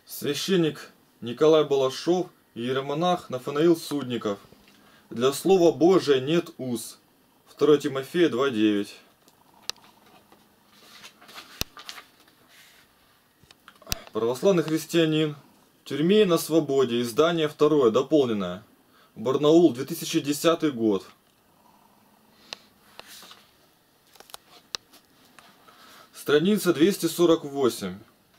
Священник Николай Балашов и иеромонах Нафанаил Судников. Для Слова Божия нет уз. 2 Тимофея 2:9. Православный христианин. В тюрьме и на свободе. Издание 2, дополненное. Барнаул, 2010 год. Страница 248.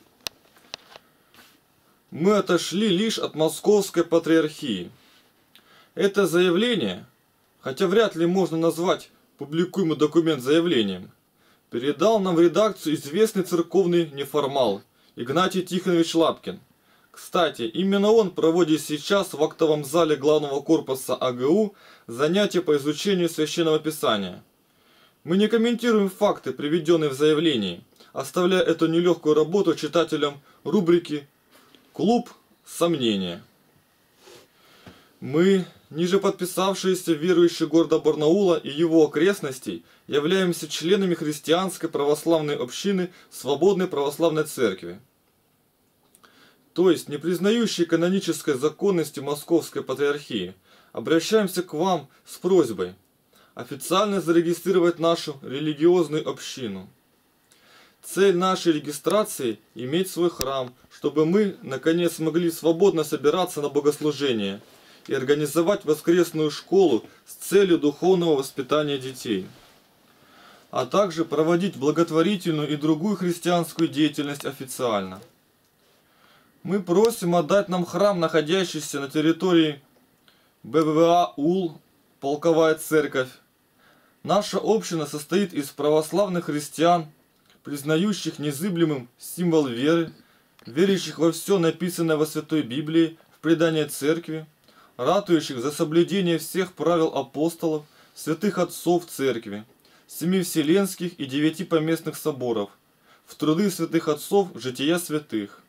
Мы отошли лишь от Московской Патриархии. Это заявление, хотя вряд ли можно назвать публикуемый документ заявлением, передал нам в редакцию известный церковный неформал Игнатий Тихонович Лапкин. Кстати, именно он проводит сейчас в актовом зале главного корпуса АГУ занятия по изучению Священного Писания. Мы не комментируем факты, приведенные в заявлении, оставляя эту нелегкую работу читателям рубрики «Клуб сомнения». Мы, ниже подписавшиеся верующие города Барнаула и его окрестностей, являемся членами христианской православной общины Свободной Православной Церкви, то есть не признающей канонической законности Московской Патриархии. Обращаемся к вам с просьбой официально зарегистрировать нашу религиозную общину. Цель нашей регистрации – иметь свой храм, чтобы мы, наконец, могли свободно собираться на богослужение и организовать воскресную школу с целью духовного воспитания детей, а также проводить благотворительную и другую христианскую деятельность официально. Мы просим отдать нам храм, находящийся на территории БВА УЛ, Полковая Церковь. Наша община состоит из православных христиан, признающих незыблемым символ веры, верящих во все написанное во Святой Библии, в предание Церкви, ратующих за соблюдение всех правил апостолов, святых отцов Церкви, 7 вселенских и 9 поместных соборов, в труды святых отцов, жития святых.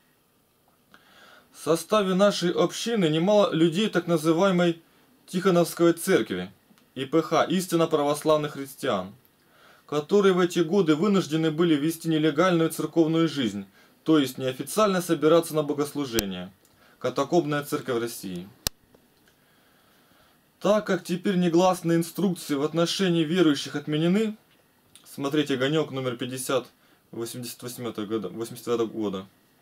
В составе нашей общины немало людей так называемой Тихоновской Церкви, ИПХ, истинно православных христиан, которые в эти годы вынуждены были вести нелегальную церковную жизнь, то есть неофициально собираться на богослужение. Катакомбная церковь России. Так как теперь негласные инструкции в отношении верующих отменены, смотрите «Огонек» номер 50, 89 года,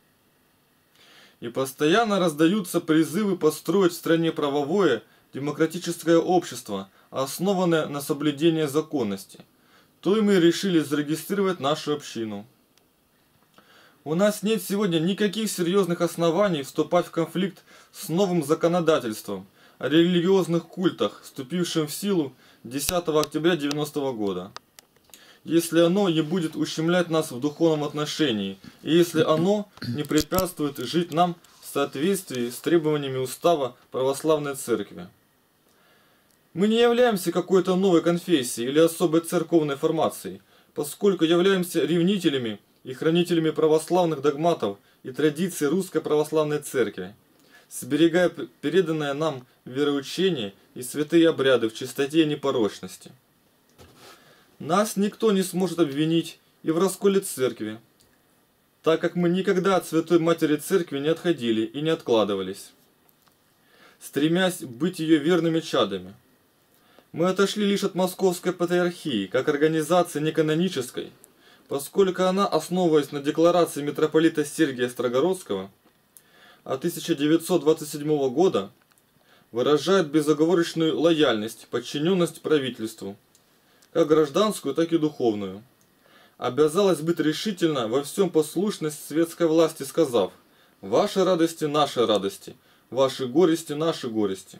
и постоянно раздаются призывы построить в стране правовое, демократическое общество, основанное на соблюдении законности, то и мы решили зарегистрировать нашу общину. У нас нет сегодня никаких серьезных оснований вступать в конфликт с новым законодательством о религиозных культах, вступившим в силу 10 октября 1990 года, если оно не будет ущемлять нас в духовном отношении, и если оно не препятствует жить нам в соответствии с требованиями устава Православной Церкви. Мы не являемся какой-то новой конфессией или особой церковной формацией, поскольку являемся ревнителями и хранителями православных догматов и традиций Русской Православной Церкви, сберегая переданное нам вероучение и святые обряды в чистоте и непорочности. Нас никто не сможет обвинить и в расколе Церкви, так как мы никогда от Святой Матери Церкви не отходили и не откладывались, стремясь быть ее верными чадами. Мы отошли лишь от Московской Патриархии, как организации неканонической, поскольку она, основываясь на декларации митрополита Сергия Строгородского от 1927 года, выражает безоговорочную лояльность, подчиненность правительству, как гражданскую, так и духовную. Обязалась быть решительно во всем послушность светской власти, сказав: «Ваши радости – наши радости, ваши горести – наши горести».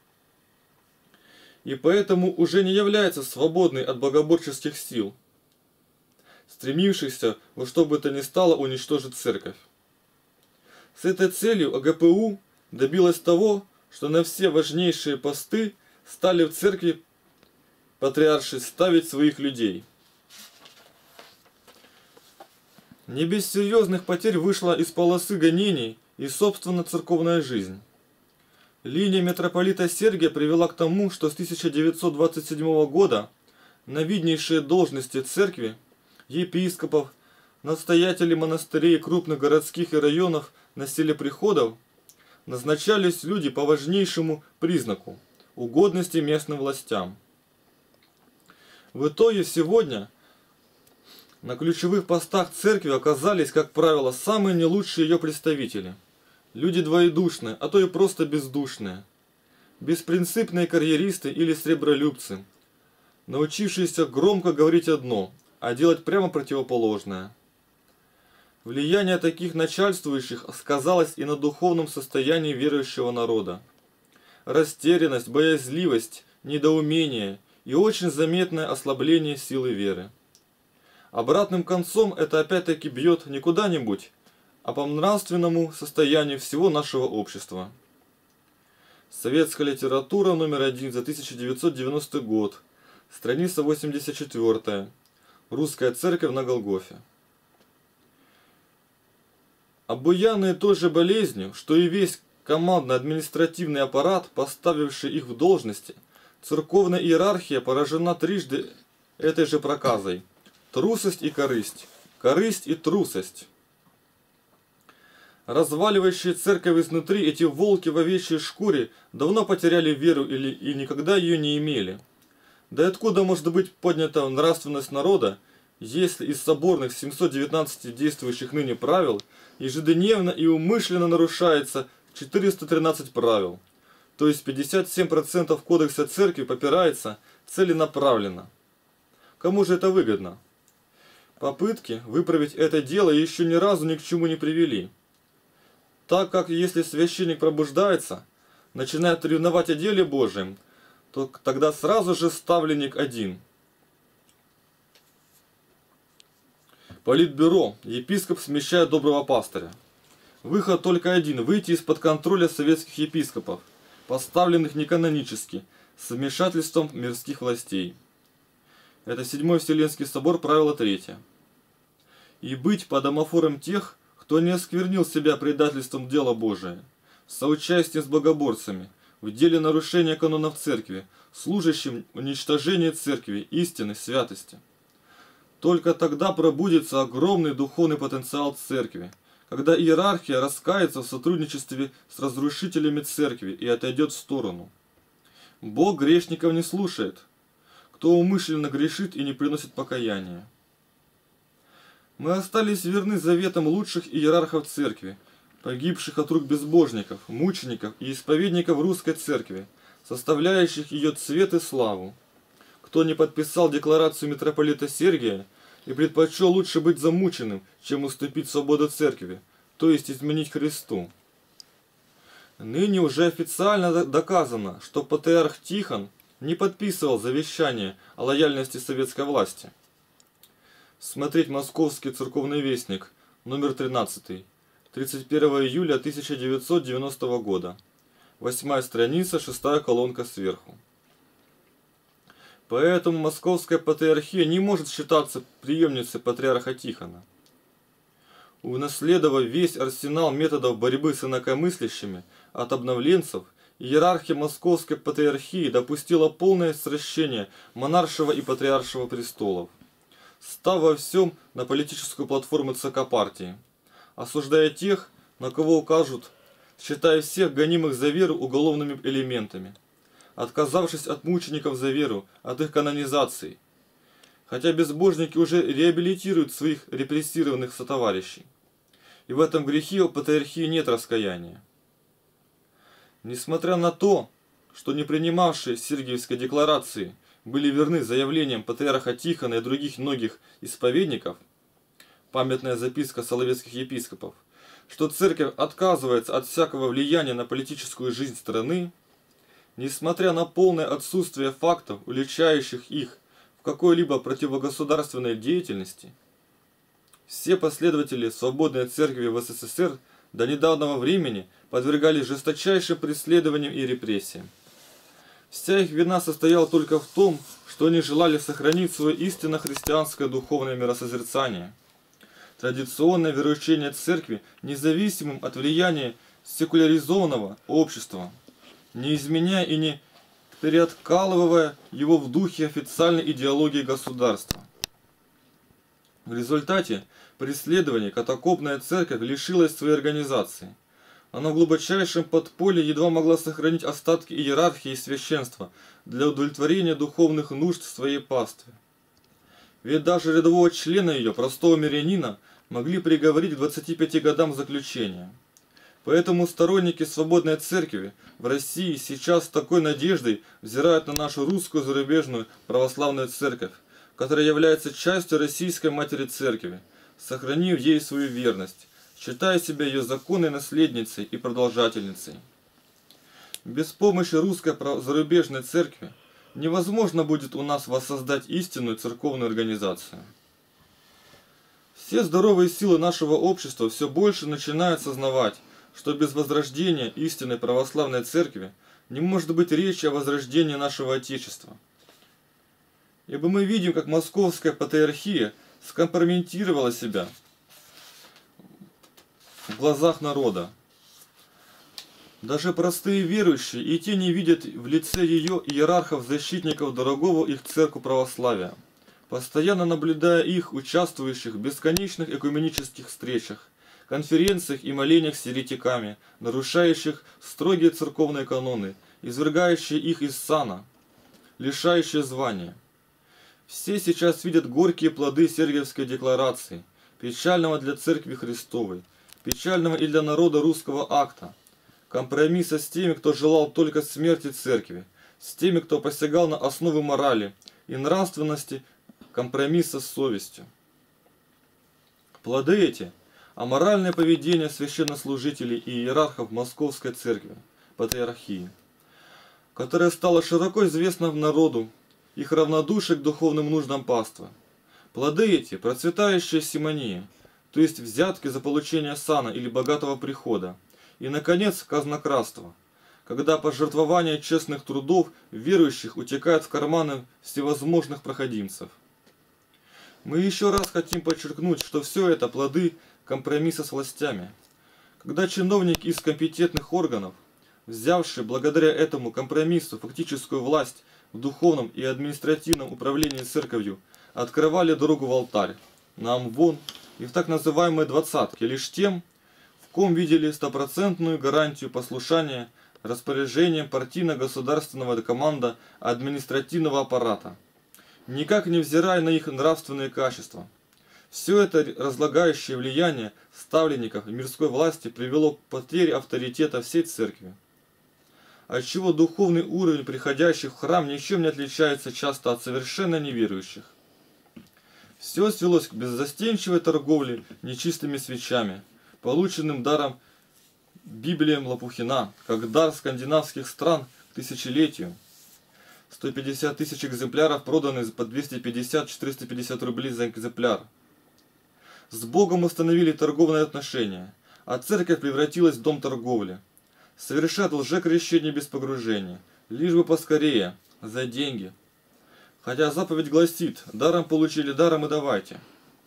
И поэтому уже не является свободной от богоборческих сил, стремившихся во что бы то ни стало уничтожить церковь. С этой целью АГПУ добилась того, что на все важнейшие посты стали в церкви патриарши ставить своих людей. Не без серьезных потерь вышла из полосы гонений и собственно церковная жизнь. Линия митрополита Сергия привела к тому, что с 1927 года на виднейшие должности церкви, епископов, настоятелей монастырей крупных городских и районов на селе приходов назначались люди по важнейшему признаку – угодности местным властям. В итоге сегодня на ключевых постах церкви оказались, как правило, самые не лучшие ее представители. Люди двоедушные, а то и просто бездушные. Беспринципные карьеристы или сребролюбцы, научившиеся громко говорить одно, а делать прямо противоположное. Влияние таких начальствующих сказалось и на духовном состоянии верующего народа. Растерянность, боязливость, недоумение и очень заметное ослабление силы веры. Обратным концом это опять-таки бьет не куда-нибудь, а по нравственному состоянию всего нашего общества. Советская литература номер 1 за 1990 год, страница 84. Русская церковь на Голгофе. Обуянные той же болезнью, что и весь командно-административный аппарат, поставивший их в должности, церковная иерархия поражена трижды этой же проказой. Трусость и корысть. Корысть и трусость. Разваливающие церковь изнутри, эти волки в овечьей шкуре давно потеряли веру и никогда ее не имели. Да и откуда может быть поднята нравственность народа, если из соборных 719 действующих ныне правил ежедневно и умышленно нарушается 413 правил, то есть 57% кодекса церкви попирается целенаправленно. Кому же это выгодно? Попытки выправить это дело еще ни разу ни к чему не привели. Так как если священник пробуждается, начинает ревновать о деле Божьем, то тогда сразу же ставленник один. Политбюро, епископ смещает доброго пастыря. Выход только один – выйти из-под контроля советских епископов, поставленных неканонически, с вмешательством мирских властей. Это Седьмой Вселенский собор, правило 3. И быть под домофором тех, кто не осквернил себя предательством дела Божия, соучастием с богоборцами, в деле нарушения канонов церкви, служащим уничтожению церкви, истины, святости. Только тогда пробудится огромный духовный потенциал церкви, когда иерархия раскается в сотрудничестве с разрушителями церкви и отойдет в сторону. Бог грешников не слушает, кто умышленно грешит и не приносит покаяния. Мы остались верны заветам лучших иерархов церкви, погибших от рук безбожников, мучеников и исповедников русской церкви, составляющих ее цвет и славу. Кто не подписал декларацию митрополита Сергия и предпочел лучше быть замученным, чем уступить свободу церкви, то есть изменить Христу. Ныне уже официально доказано, что патриарх Тихон не подписывал завещание о лояльности советской власти. Смотреть Московский церковный вестник, номер 13, 31 июля 1990 года, 8 страница, 6 колонка сверху. Поэтому Московская патриархия не может считаться преемницей патриарха Тихона. Унаследовав весь арсенал методов борьбы с инакомыслящими от обновленцев, иерархия Московской патриархии допустила полное сращение монаршего и патриаршего престолов, став во всем на политическую платформу ЦК партии, осуждая тех, на кого укажут, считая всех гонимых за веру уголовными элементами, отказавшись от мучеников за веру, от их канонизации, хотя безбожники уже реабилитируют своих репрессированных сотоварищей. И в этом грехе у патриархии нет раскаяния. Несмотря на то, что не принимавшие Сергиевской декларации были верны заявлениям патриарха Тихона и других многих исповедников, памятная записка соловецких епископов, что церковь отказывается от всякого влияния на политическую жизнь страны, несмотря на полное отсутствие фактов, уличающих их в какой-либо противогосударственной деятельности, все последователи свободной церкви в СССР до недавнего времени подвергались жесточайшим преследованиям и репрессиям. Вся их вина состояла только в том, что они желали сохранить свое истинно христианское духовное миросозерцание, традиционное вероучение церкви независимым от влияния секуляризованного общества, не изменяя и не переоткалывая его в духе официальной идеологии государства. В результате преследований катакомбная церковь лишилась своей организации. Она в глубочайшем подполье едва могла сохранить остатки иерархии и священства для удовлетворения духовных нужд своей паствы. Ведь даже рядового члена ее, простого мирянина, могли приговорить к 25 годам заключения. Поэтому сторонники свободной церкви в России сейчас с такой надеждой взирают на нашу русскую зарубежную православную церковь, которая является частью российской матери церкви, сохранив ей свою верность, считая себя ее законной наследницей и продолжательницей. Без помощи русской зарубежной церкви невозможно будет у нас воссоздать истинную церковную организацию. Все здоровые силы нашего общества все больше начинают сознавать, что без возрождения истинной православной церкви не может быть речи о возрождении нашего Отечества. Ибо мы видим, как Московская патриархия скомпрометировала себя в глазах народа. Даже простые верующие и те не видят в лице ее иерархов-защитников дорогого их церкву православия, постоянно наблюдая их, участвующих в бесконечных экуменических встречах, конференциях и молениях с еретиками, нарушающих строгие церковные каноны, извергающие их из сана, лишающие звания. Все сейчас видят горькие плоды Сергиевской декларации, печального для Церкви Христовой, печального и для народа русского акта, компромисса с теми, кто желал только смерти Церкви, с теми, кто посягал на основы морали и нравственности, компромисса с совестью. Плоды эти – аморальное поведение священнослужителей и иерархов Московской Церкви, Патриархии, которое стало широко известно народу, их равнодушие к духовным нуждам паствы. Плоды эти – процветающая симония, то есть взятки за получение сана или богатого прихода, и, наконец, казнократство, когда пожертвования честных трудов верующих утекают в карманы всевозможных проходимцев. Мы еще раз хотим подчеркнуть, что все это плоды компромисса с властями. Когда чиновники из компетентных органов, взявшие благодаря этому компромиссу фактическую власть в духовном и административном управлении церковью, открывали дорогу в алтарь, на амвон и в так называемые двадцатки лишь тем, в ком видели стопроцентную гарантию послушания распоряжениям партийно-государственного команда административного аппарата, никак не взирая на их нравственные качества. Все это разлагающее влияние ставленников мирской власти привело к потере авторитета всей церкви, отчего духовный уровень приходящих в храм ничем не отличается часто от совершенно неверующих. Все свелось к беззастенчивой торговле нечистыми свечами, полученным даром Библием Лопухина, как дар скандинавских стран к тысячелетию. 150 тысяч экземпляров проданы по 250-450 рублей за экземпляр. С Богом установили торговые отношения, а церковь превратилась в дом торговли. Совершат лжекрещение без погружения, лишь бы поскорее, за деньги. Хотя заповедь гласит: даром получили, даром и давайте.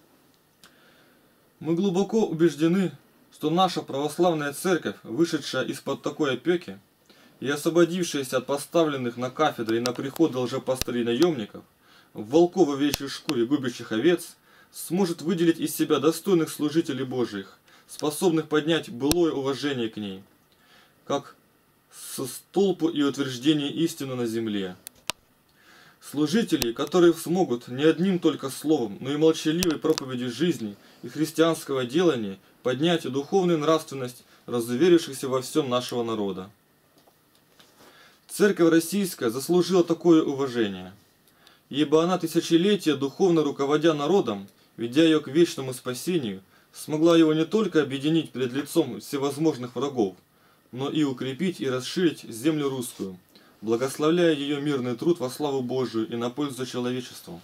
Мы глубоко убеждены, что наша православная церковь, вышедшая из-под такой опеки и освободившаяся от поставленных на кафедры и на приходы лжепастырей наемников, волков в овечьей шкуре губящих овец, сможет выделить из себя достойных служителей Божиих, способных поднять былое уважение к ней, как со столпу и утверждение истины на земле. Служителей, которые смогут не одним только словом, но и молчаливой проповедью жизни и христианского делания поднять духовную нравственность разуверившихся во всем нашего народа. Церковь российская заслужила такое уважение, ибо она тысячелетия духовно руководя народом, ведя ее к вечному спасению, смогла его не только объединить пред лицом всевозможных врагов, но и укрепить и расширить землю русскую, благословляя ее мирный труд во славу Божию и на пользу человечеству.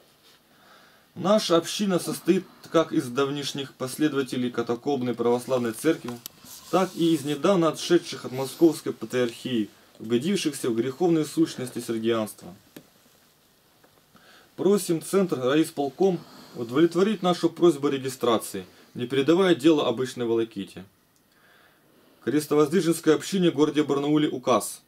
Наша община состоит как из давнишних последователей катакомбной православной церкви, так и из недавно отшедших от Московской патриархии, убедившихся в греховной сущности сергианства. Просим Центр райисполком удовлетворить нашу просьбу о регистрации, не передавая дело обычной волоките. Крестовоздвиженской общине в городе Барнауле указ.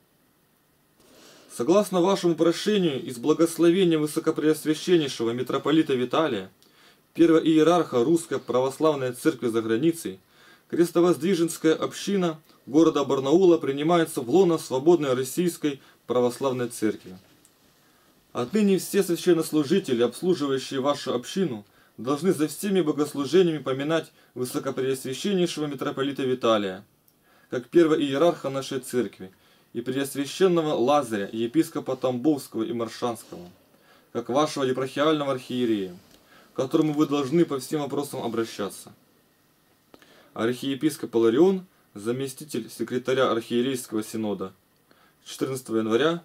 Согласно вашему прошению и с благословения Высокопреосвященнейшего митрополита Виталия, первого иерарха Русской Православной Церкви за границей, крестовоздвиженская община города Барнаула принимается в лоно Свободной Российской Православной Церкви. Отныне все священнослужители, обслуживающие вашу общину, должны за всеми богослужениями поминать Высокопреосвященнейшего митрополита Виталия, как первого иерарха нашей церкви, и Преосвященного Лазаря, и епископа Тамбовского и Маршанского, как вашего епархиального архиерея, к которому вы должны по всем вопросам обращаться. Архиепископ Иларион, заместитель секретаря архиерейского синода, 14 января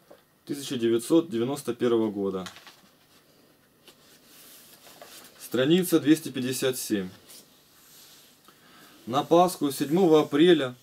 1991 года. Страница 257. На Пасху 7 апреля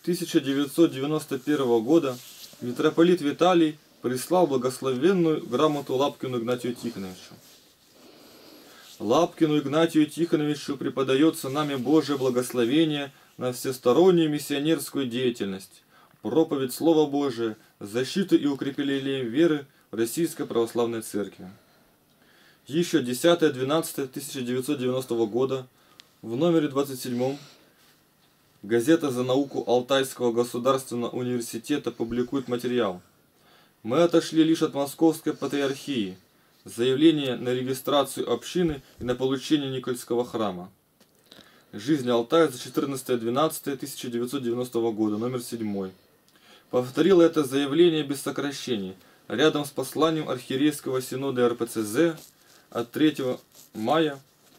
1991 года митрополит Виталий прислал благословенную грамоту Лапкину Игнатию Тихоновичу. Лапкину Игнатию Тихоновичу преподается нами Божие благословение на всестороннюю миссионерскую деятельность, проповедь Слова Божия, защиту и укрепление веры в Российской Православной Церкви. Еще 10-12-1990 года в номере 27 газета «За науку Алтайского государственного университета» публикует материал. Мы отошли лишь от Московской Патриархии. Заявление на регистрацию общины и на получение Никольского храма. Жизнь Алтая за 14-12-1990 года, номер 7. Повторил это заявление без сокращений, рядом с посланием архиерейского синода РПЦЗ от 3 мая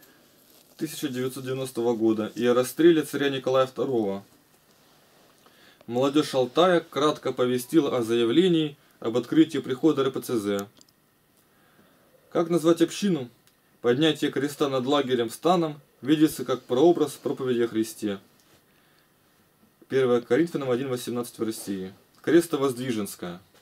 1990 года и о расстреле царя Николая II. Молодежь Алтая кратко повестила о заявлении об открытии прихода РПЦЗ. Как назвать общину? Поднятие креста над лагерем станом видится как прообраз проповеди о Христе. 1 Коринфянам 1:18 в России. Крестовоздвиженская.